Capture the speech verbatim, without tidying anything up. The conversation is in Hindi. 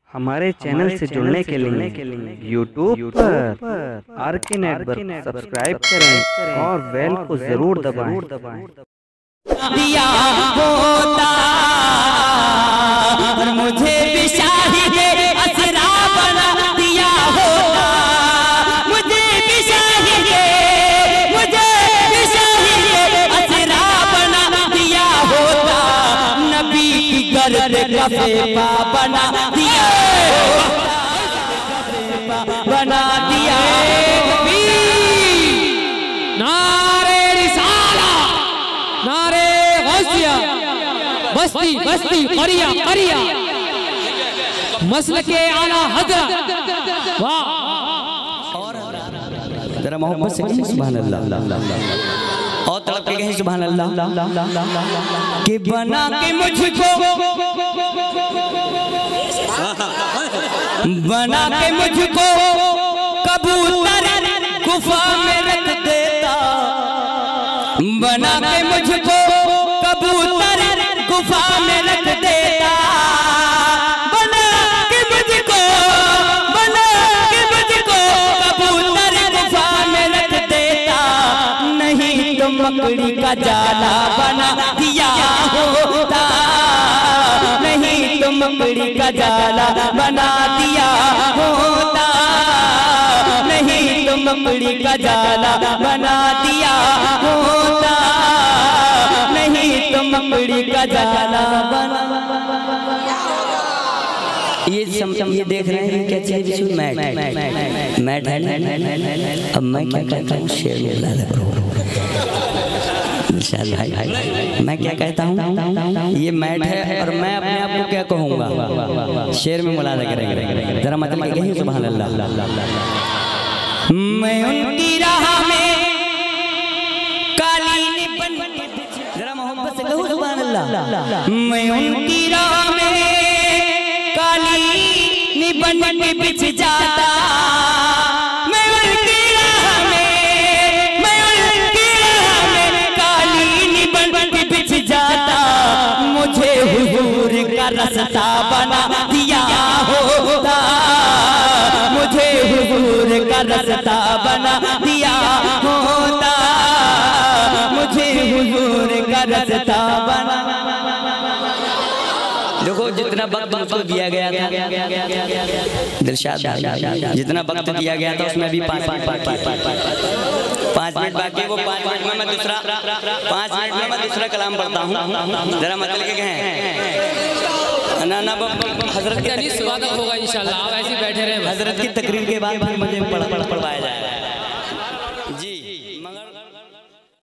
हमारे चैनल से जुड़ने के लिए यूट्यूब पर आर के नेटवर्क सब्सक्राइब करें और बेल को जरूर दबाएं। दिया होता और मुझे भी शाहिद असरा बना दिया होता, मुझे भी शाहिद मुझे भी शाहिद असरा बना दिया होता, नबी की गर्द कफेपा बना दिया बना दिया। नारे रिसाला, नारे गौसिया, बस्ती बस्ती करिया करिया, मसल के आला हजरत। वाह, जरा मोहब्बत से कहिए सुभान अल्लाह और तड़प के कहिए सुभान अल्लाह। कि बना के मुझको बना के मुझको कबूतर गुफा में रख देता, बना के मुझको कबूतर गुफा में रख देता, बना के मुझको बना के मुझको कबूतर गुफा में रख देता, नहीं तो मकड़ी का जाला बना दिया होता, नहीं तो मकड़ी का जाला बना दिया होता, नहीं तो मकड़ी का जाला बना दिया होता, नहीं तो मकड़ी का जाला बना। ये सम, ये देख रहे हैं क्या चीज? मैट मैट है। अब मैं क्या कहता हूँ? शेर में ला करो भाई भाई, मैं क्या कहता हूँ? ये मैट है और मैं अपने आप को क्या कहूँगा? शेर में मुलादा करेंगे। जरा मतलब कहिए सुभान अल्लाह। मैं उनकी राह में कालीन बन के, जरा मोहब्बत से कहो सुभान अल्लाह। मैं उनकी राह में कालीन बन के बिछ जाता, मैं उनकी राह में मैं उनकी राह में कालीन बन के बिछ जाता, मुझे हुजूर का रास्ता बना दिया होता, मुझे हुजूर का रास्ता बना दिया होता, मुझे हुजूर का रास्ता बना। देखो जितना वक्त मुझको दिया गया था दिलशाद, जितना वक्त दिया गया था उसमें अभी पाँच मिनट पाँच मिनट बाकी, वो पाँच मिनट में मैं दूसरा पाँच मिनट में मैं दूसरा कलाम पढ़ता हूँ। जरा मतलब के कहें ना ना हजरत स्वागत होगा इंशाल्लाह। आप ऐसे बैठे रहे, हजरत की तकरीर के बाद मुझे पढ़वाया जाएगा।